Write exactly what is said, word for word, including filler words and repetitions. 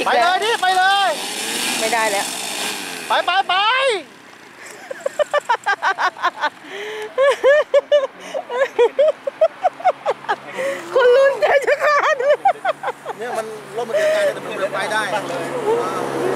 ไปเลยดิไปเลยไม่ได้แล้วไปไปไปคุณลุ้นใจจะขาดเนี่ยมันรถมันเกิดใจแต่มันไปได้